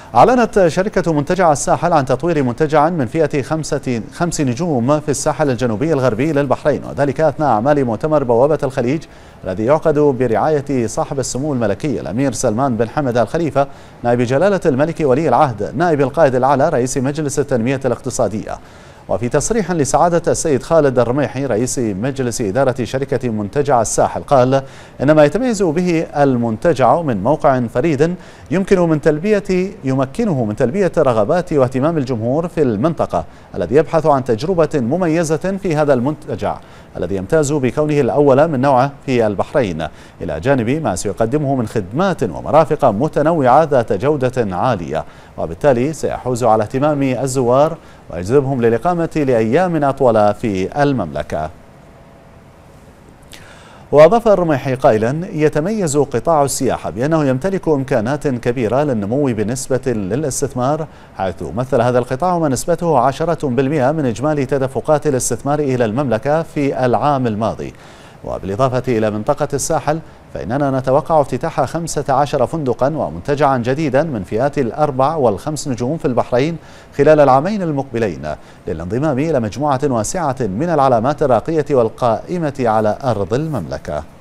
أعلنت شركة منتجع الساحل عن تطوير منتجع من فئة 5 نجوم في الساحل الجنوبي الغربي للبحرين، وذلك أثناء أعمال مؤتمر بوابة الخليج الذي يعقد برعاية صاحب السمو الملكي الأمير سلمان بن حمد آل خليفة نائب جلالة الملك ولي العهد نائب القائد الأعلى رئيس مجلس التنمية الاقتصادية. وفي تصريح لسعادة السيد خالد الرميحي رئيس مجلس إدارة شركة منتجع الساحل قال إن ما يتميز به المنتجع من موقع فريد يمكنه من تلبية رغبات واهتمام الجمهور في المنطقة الذي يبحث عن تجربة مميزة في هذا المنتجع الذي يمتاز بكونه الأول من نوعه في البحرين، إلى جانب ما سيقدمه من خدمات ومرافق متنوعة ذات جودة عالية، وبالتالي سيحوز على اهتمام الزوار ويجذبهم للإقامة لأيام أطول في المملكة. وأضاف الرميحي قائلا: يتميز قطاع السياحة بأنه يمتلك إمكانات كبيرة للنمو بالنسبة للاستثمار، حيث مثل هذا القطاع ما نسبته 10% من إجمالي تدفقات الاستثمار إلى المملكة في العام الماضي. وبالإضافة إلى منطقة الساحل فإننا نتوقع افتتاح 15 فندقا ومنتجعا جديدا من فئات 4 و5 نجوم في البحرين خلال العامين المقبلين، للانضمام إلى مجموعة واسعة من العلامات الراقية والقائمة على أرض المملكة.